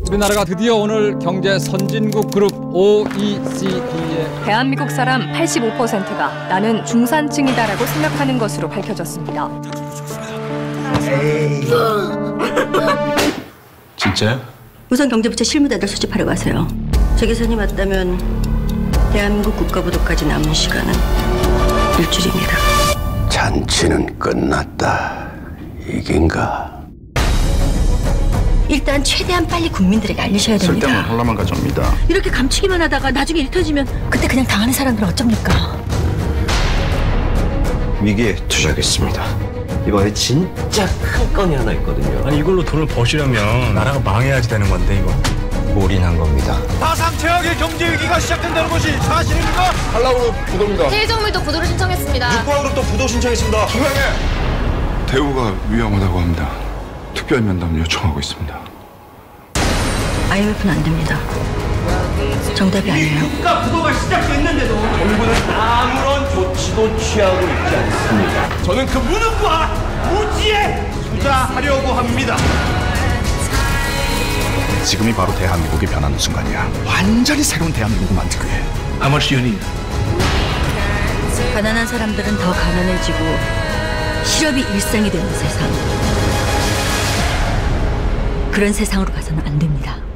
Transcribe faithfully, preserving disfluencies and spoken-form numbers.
우리나라가 드디어 오늘 경제 선진국 그룹 오이시디에 대한민국 사람 팔십오 퍼센트가 나는 중산층이다라고 생각하는 것으로 밝혀졌습니다. 에이. 진짜요? 우선 경제부처 실무자들 수집하러 가세요. 제 계산이 맞다면 대한민국 국가부도까지 남은 시간은 일주일입니다. 잔치는 끝났다. 이긴가? 일단 최대한 빨리 국민들에게 알리셔야 됩니다. 쓸데없는 혼란만 가져옵니다. 이렇게 감추기만 하다가 나중에 일 터지면 그때 그냥 당하는 사람들은 어쩝니까? 위기에 투자하겠습니다. 이번에 진짜 큰 건이 하나 있거든요. 아니 이걸로 돈을 버시려면 나라가 망해야지 되는 건데 이거. 올인한 겁니다. 사상 최악의 경제 위기가 시작된다는 것이 사실입니까? 한라그룹 부도입니다. 세종물도 부도를 신청했습니다. 육화그룹도 부도 신청했습니다. 중앙에 대우가 위험하다고 합니다. 특별 면담 요청하고 있습니다. 아이엠에프는 안 됩니다. 정답이 아니에요. 국가 부도가 시작됐는데도 정부는 아무런 조치도 취하고 있지 않습니다. 저는 그 무능과 무지에 투자하려고 합니다. 지금이 바로 대한민국이 변하는 순간이야. 완전히 새로운 대한민국을 만들기 위해. How much do you need? 가난한 사람들은 더 가난해지고 실업이 일상이 되는 세상. 그런 세상으로 가서는 안 됩니다.